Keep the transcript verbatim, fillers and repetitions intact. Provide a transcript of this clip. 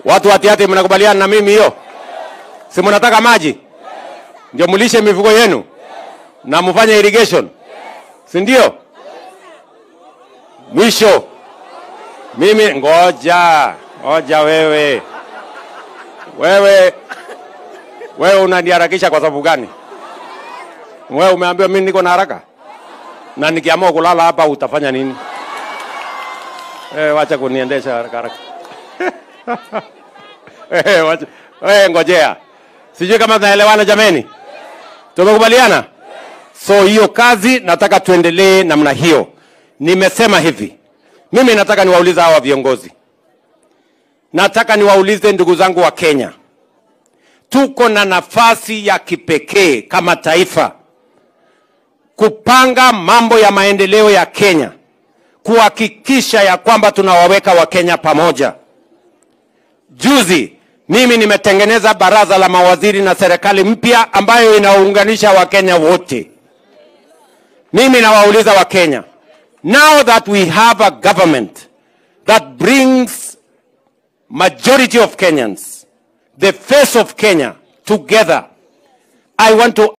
Watu wa Tiaty mnakubaliana na mimi hiyo? Si mnataka maji? Ndio mulishe mifugo yenu? Na mfanye irrigation? Si ndio? Mwisho. Mimi ngoja, ngoja wewe. Wewe wewe unaniharakisha kwa sababu gani? Wewe umeambiwa mimi niko na haraka? Na nikiamua kulala hapa utafanya nini? Eh, wacha kuniendesha haraka haraka. Eh, wacha. Eh, ngojea. Sijui kama tunaelewana jameni. Tumekubaliana? So hiyo kazi nataka tuendelee namna hiyo. Nimesema hivi. Mimi nataka niwaulize hawa viongozi. Nataka niwaulize ndugu zangu wa Kenya. Tuko na nafasi ya kipekee kama taifa kupanga mambo ya maendeleo ya Kenya, kuhakikisha ya kwamba tunawaweka wa Kenya pamoja. Juzi mimi nimetengeneza baraza la mawaziri na serikali mpya ambayo inaunganisha wa Kenya wote. Mimi nawauliza wa Kenya, now that we have a government that brings majority of Kenyans, the face of Kenya together, I want to